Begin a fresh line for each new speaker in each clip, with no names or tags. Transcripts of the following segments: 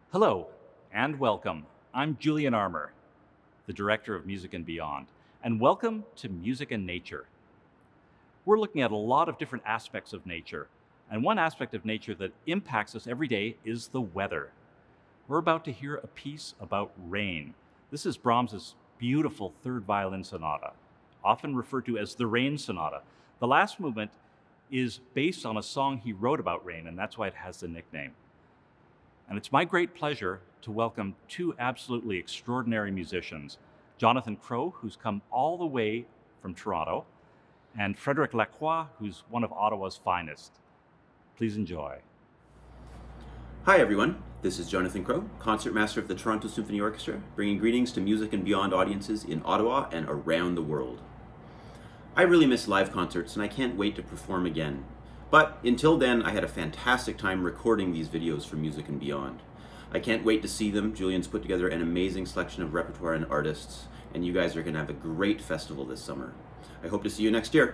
Hello and welcome. I'm Julian Armour, the Director of Music and Beyond, and welcome to Music and Nature. We're looking at a lot of different aspects of nature, and one aspect of nature that impacts us every day is the weather. We're about to hear a piece about rain. This is Brahms's beautiful third violin sonata, often referred to as the Rain Sonata. The last movement is based on a song he wrote about rain, and that's why it has the nickname. And it's my great pleasure to welcome two absolutely extraordinary musicians, Jonathan Crow, who's come all the way from Toronto, and Frédéric Lacroix, who's one of Ottawa's finest. Please enjoy.
Hi everyone, this is Jonathan Crow, concertmaster of the Toronto Symphony Orchestra, bringing greetings to Music and Beyond audiences in Ottawa and around the world. I really miss live concerts and I can't wait to perform again. But until then, I had a fantastic time recording these videos for Music and Beyond. I can't wait to see them. Julian's put together an amazing selection of repertoire and artists, and you guys are going to have a great festival this summer. I hope to see you next year.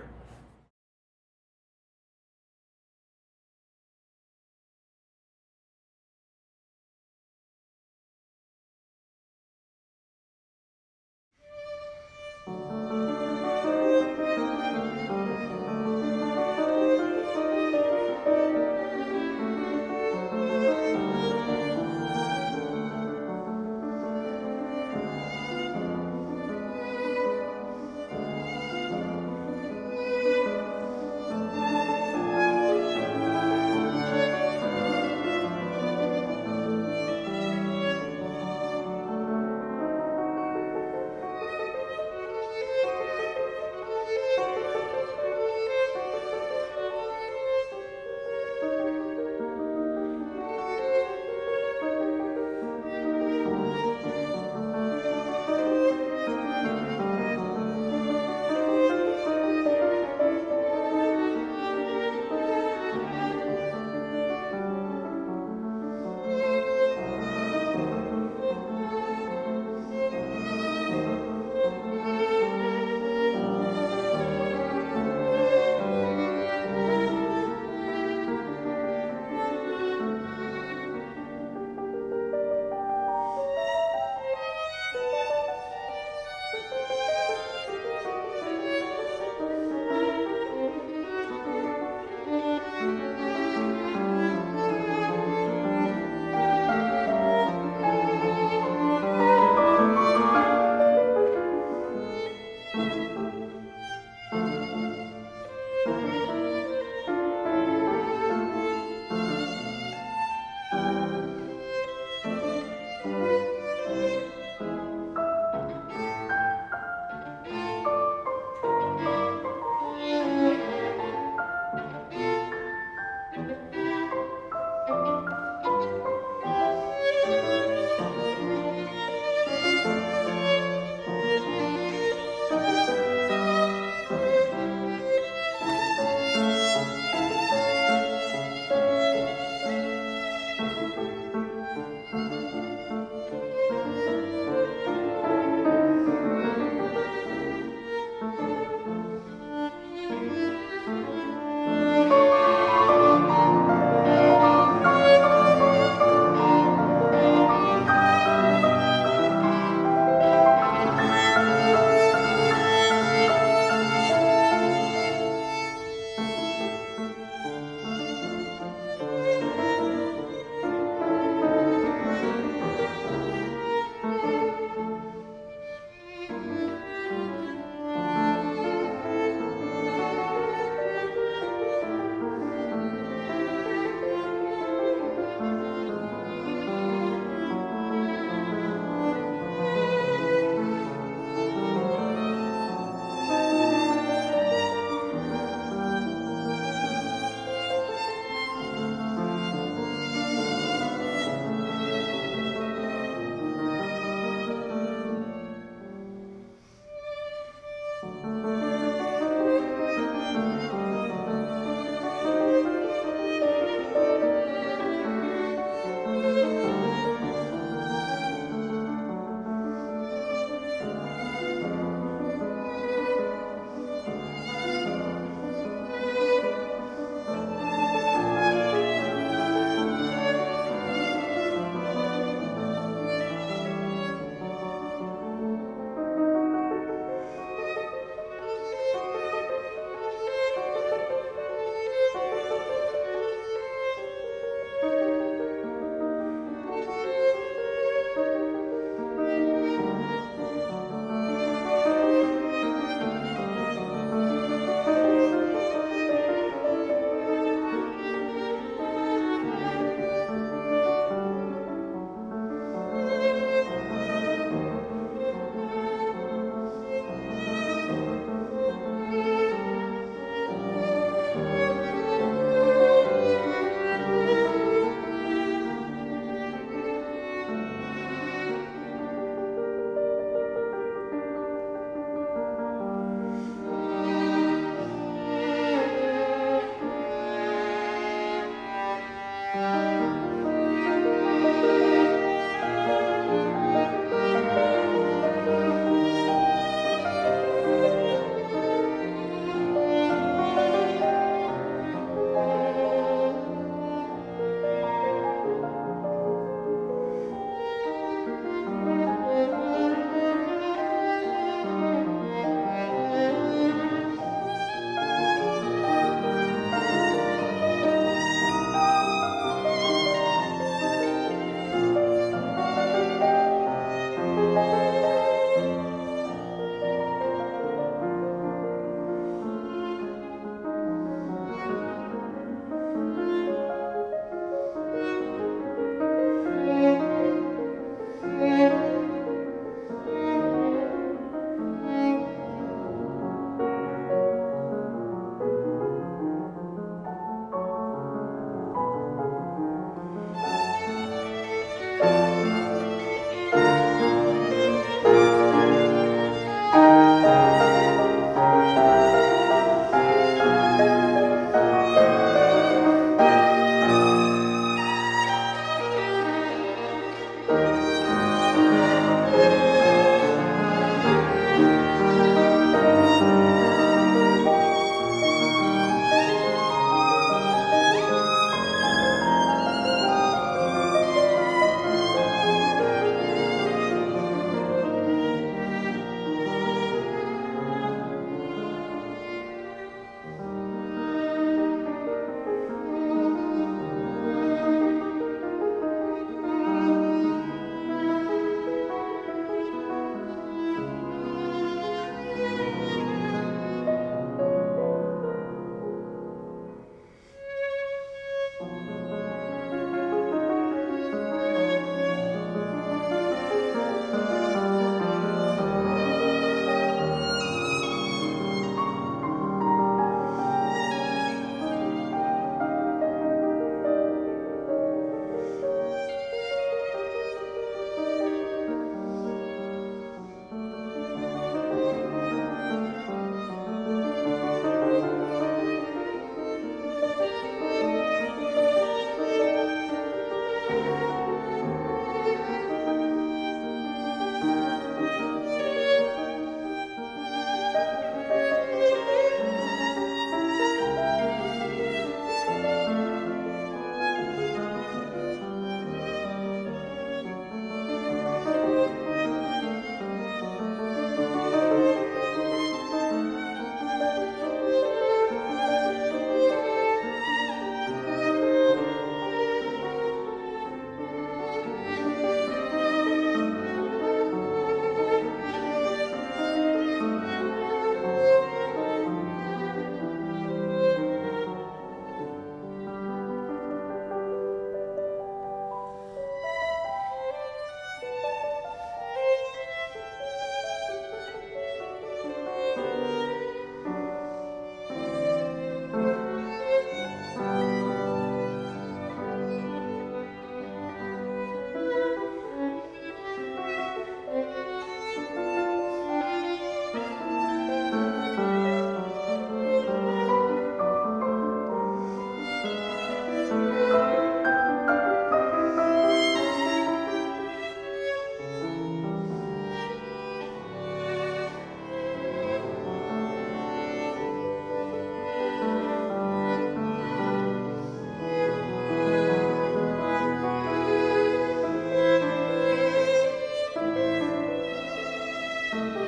Bye.